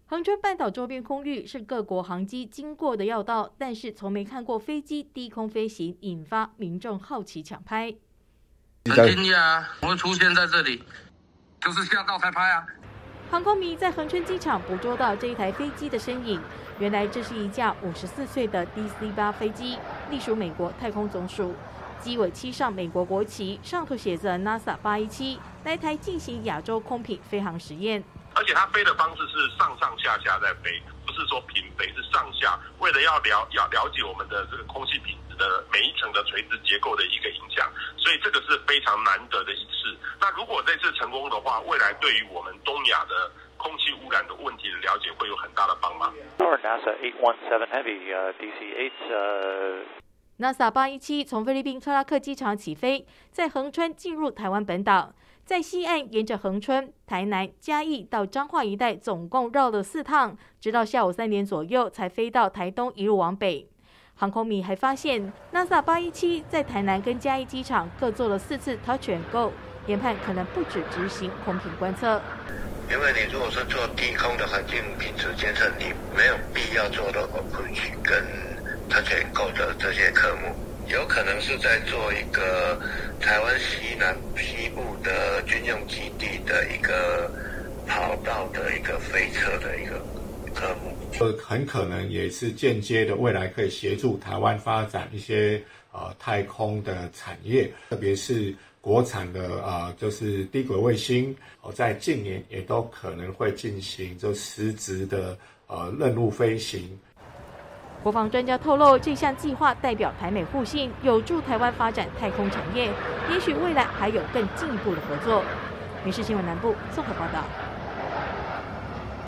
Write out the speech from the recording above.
恒春半岛周边空域是各国航机经过的要道，但是从没看过飞机低空飞行，引发民众好奇抢拍。 很惊讶啊，会出现在这里，就是吓到才拍啊。 航空迷在恒春机场捕捉到这一台飞机的身影，原来这是一架54岁的 DC-8 飞机，隶属美国太空总署。机尾漆上美国国旗，上头写着 NASA 817，来台进行亚洲空品飞航实验。 而且它飞的方式是上上下下在飞，不是说平飞，是上下。为了要了解我们的这个空气品质的每一层的垂直结构的一个影响，所以这个是非常难得的一次。那如果这次成功的话，未来对于我们东亚的空气污染的问题的了解会有很大的帮忙。 NASA 817 Heavy DC-8 NASA 817从菲律宾特拉克机场起飞，在恒春进入台湾本岛，在西岸沿着恒春、台南、嘉义到彰化一带，总共绕了4趟，直到下午3点左右才飞到台东，一路往北。航空迷还发现 ，NASA 817在台南跟嘉义机场各做了4次 Touch and Go， 研判可能不止执行空品观测。 因为你如果是做低空的环境品质监测，你没有必要做到 approach 跟Touch and Go 的这些科目，有可能是在做一个台湾西部的军用基地的一个跑道的一个飞测的一个科目。 很可能也是间接的，未来可以协助台湾发展一些太空的产业，特别是国产的就是低轨卫星，在近年也都可能会进行就实质的任务飞行。 国防专家透露，这项计划代表台美互信，有助台湾发展太空产业，也许未来还有更进一步的合作。民视新闻南部综合报道。